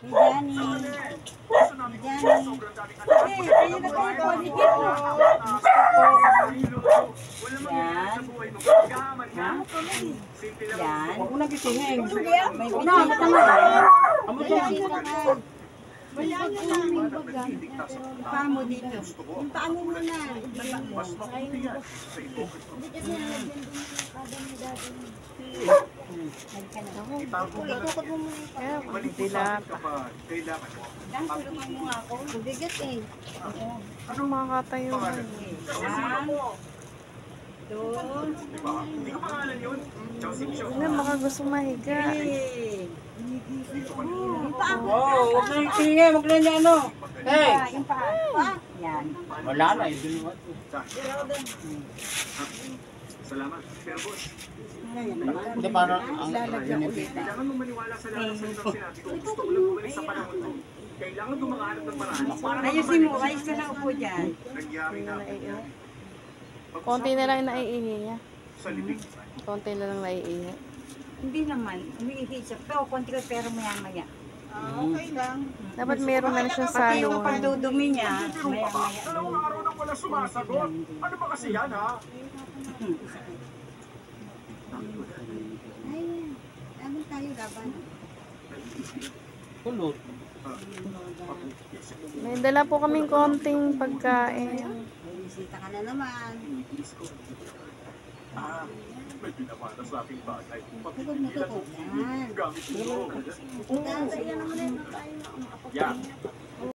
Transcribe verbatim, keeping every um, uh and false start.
Johnny. Johnny. Eh, kayo na kayo po. Dikit po. Yan. Ha? Yan. Huwag mo na gisingin. May bisita nga. Amo May siya. bisita nga. Wala na lang may baga. Paa mo dito. Yung paa mo muna. Ibaba mo. Hindi kasi nalagyan din yung kada mo dati. Nagkanak ako. Itukot mo muna. Kaya, dila pa. Dan, tulungan mo nga ako. Mabigat eh. Anong makakatayo ba? One. Two. Ano, baka gusto mahiga. Three. Yung paa mo. Oh, huwag na gisingin. Huwag na niya ano. Hey! Yung paa. Pa. Yan. Wala na. Ibinuhat ko. Salamat. Pero boss, Hindi, parang ang Lalagyan ulit. kailangan mo maniwala sa lahat ng salitang sinabi ko. Gusto ko lang bumalik sa panahon ko. Kailangan gumahanap ng paraan para Ayusin mo. Ayos ka na upo dyan. nangyari na Konti na lang naiihi niya. sa libing. Konti na lang naiihi. Hindi naman. Umiihi siya. Pero konti ko pero maya maya. Okay lang. Dapat meron na siyang Pati yung salon. pagdudumi niya. Maya maya. Dalawang araw nang wala sumasagot. Ano ba kasi yan, ha? Ay, ano tayo laban? Kulot. May dala po kaming konting pagkain. May bisita ka na naman. Ah, may pinapata sa aking bagay. Tukod mo tukod. Yan. Gamit mo. Yan. Yan naman na tayo. Yan.